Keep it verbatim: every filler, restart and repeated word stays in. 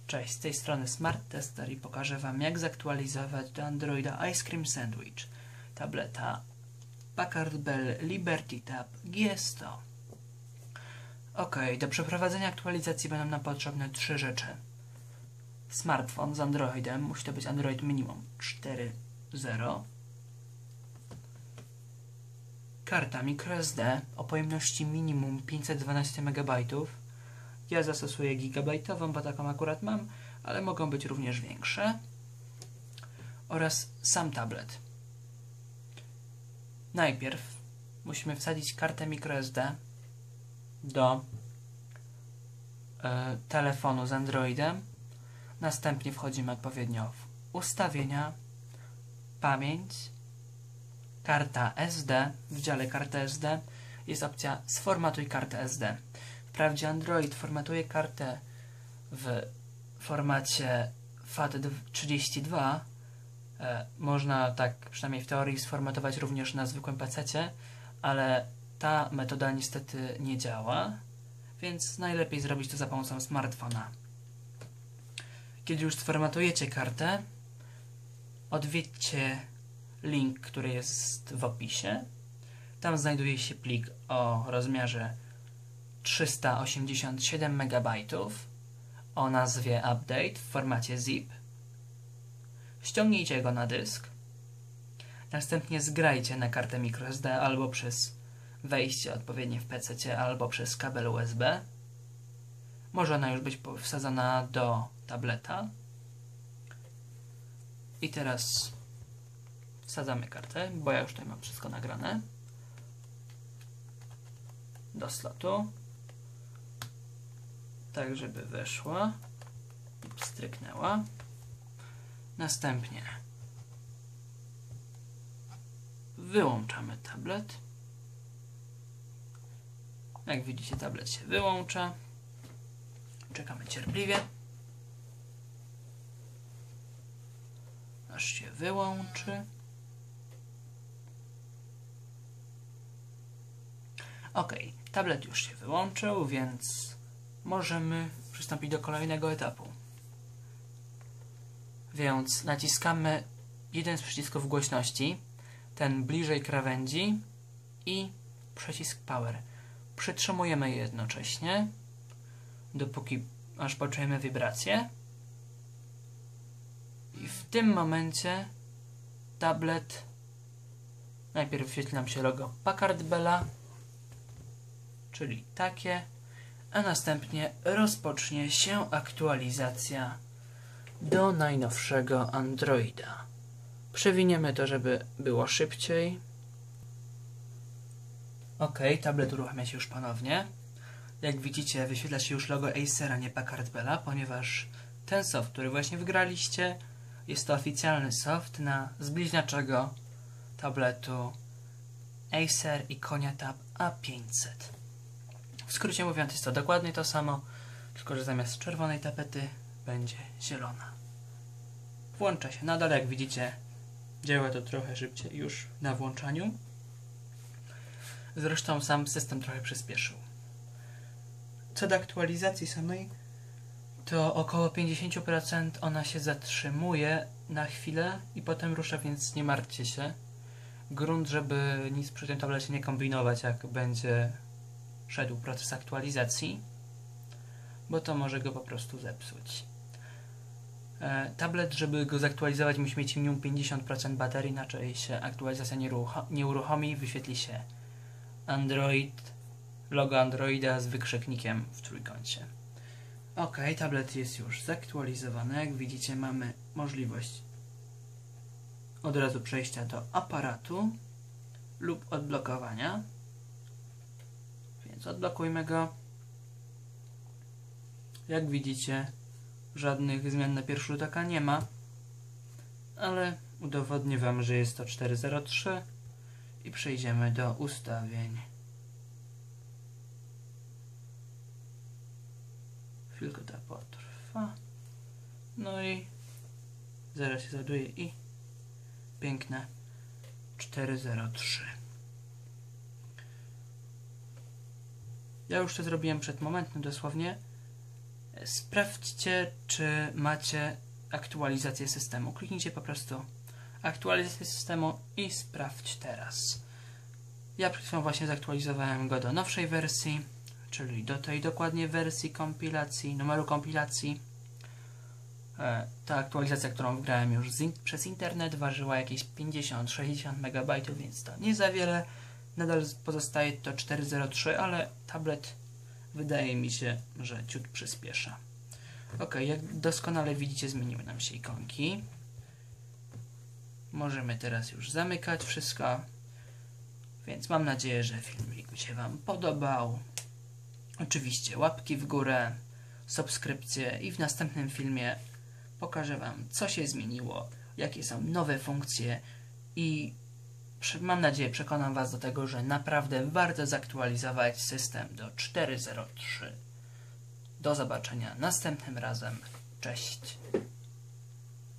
Cześć, z tej strony Smart Tester i pokażę Wam, jak zaktualizować do Androida Ice Cream Sandwich tableta Packard Bell Liberty Tab G S sto. Ok, do przeprowadzenia aktualizacji będą nam potrzebne trzy rzeczy. Smartfon z Androidem, musi to być Android minimum cztery zero. Karta microSD o pojemności minimum pięćset dwanaście megabajtów. Ja zastosuję gigabajtową, bo taką akurat mam, ale mogą być również większe. Oraz sam tablet. Najpierw musimy wsadzić kartę microSD do e, telefonu z Androidem. Następnie wchodzimy odpowiednio w ustawienia, pamięć, karta S D. W dziale karta S D jest opcja sformatuj kartę S D. Wprawdzie Android formatuje kartę w formacie F A T trzydzieści dwa. E, można tak przynajmniej w teorii sformatować również na zwykłym pececie, ale ta metoda niestety nie działa, więc najlepiej zrobić to za pomocą smartfona. Kiedy już sformatujecie kartę, odwiedźcie link, który jest w opisie. Tam znajduje się plik o rozmiarze trzysta osiemdziesiąt siedem megabajtów o nazwie Update w formacie zip. Ściągnijcie go na dysk. Następnie zgrajcie na kartę microSD albo przez wejście odpowiednie w pececie, albo przez kabel U S B. Może ona już być wsadzona do tableta. I teraz wsadzamy kartę, bo ja już tutaj mam wszystko nagrane. Do slotu. Tak, żeby weszła i stryknęła. Następnie wyłączamy tablet. Jak widzicie, tablet się wyłącza. Czekamy cierpliwie, aż się wyłączy. Ok, tablet już się wyłączył, więc możemy przystąpić do kolejnego etapu. Więc naciskamy jeden z przycisków głośności, ten bliżej krawędzi, i przycisk Power. Przytrzymujemy je jednocześnie, dopóki aż poczujemy wibrację. I w tym momencie tablet najpierw wyświetli nam się logo Packard Bella, czyli takie, a następnie rozpocznie się aktualizacja do najnowszego Androida. Przewiniemy to, żeby było szybciej. Ok, tablet uruchamia się już ponownie. Jak widzicie, wyświetla się już logo Acera, nie Packard Bella, ponieważ ten soft, który właśnie wygraliście, jest to oficjalny soft na zbliźniaczego tabletu Acer Iconia Tab A pięćset. W skrócie mówiąc, jest to dokładnie to samo, tylko że zamiast czerwonej tapety będzie zielona. Włącza się nadal, jak widzicie, działa to trochę szybciej już na włączaniu. Zresztą sam system trochę przyspieszył. Co do aktualizacji samej, to około pięćdziesiąt procent ona się zatrzymuje na chwilę i potem rusza, więc nie martwcie się. Grunt, żeby nic przy tym tablecie nie kombinować, jak będzie szedł proces aktualizacji, bo to może go po prostu zepsuć. E, tablet, żeby go zaktualizować, musi mieć minimum pięćdziesiąt procent baterii, inaczej się aktualizacja nie, nie uruchomi. Wyświetli się Android, logo Androida z wykrzyknikiem w trójkącie. Ok, tablet jest już zaktualizowany. Jak widzicie, mamy możliwość od razu przejścia do aparatu lub odblokowania. Więc odblokujmy go. Jak widzicie, żadnych zmian na pierwszy rzut oka nie ma, ale udowodnię Wam, że jest to cztery zero trzy i przejdziemy do ustawień. Chwilkę to potrwa. No i zaraz się załaduje i piękne cztery zero trzy. Ja już to zrobiłem przed momentem dosłownie. Sprawdźcie, czy macie aktualizację systemu. Kliknijcie po prostu aktualizację systemu i sprawdź teraz. Ja przed chwilą właśnie zaktualizowałem go do nowszej wersji, czyli do tej dokładnie wersji kompilacji, numeru kompilacji. Ta aktualizacja, którą wgrałem już z in przez internet, ważyła jakieś pięćdziesiąt sześćdziesiąt megabajtów, więc to nie za wiele. Nadal pozostaje to cztery zero trzy, ale tablet wydaje mi się, że ciut przyspiesza. Ok, jak doskonale widzicie, zmieniły nam się ikonki. Możemy teraz już zamykać wszystko. Więc mam nadzieję, że filmik się Wam podobał. Oczywiście łapki w górę, subskrypcje i w następnym filmie pokażę Wam, co się zmieniło, jakie są nowe funkcje i mam nadzieję, przekonam Was do tego, że naprawdę warto zaktualizować system do cztery zero trzy. Do zobaczenia następnym razem. Cześć!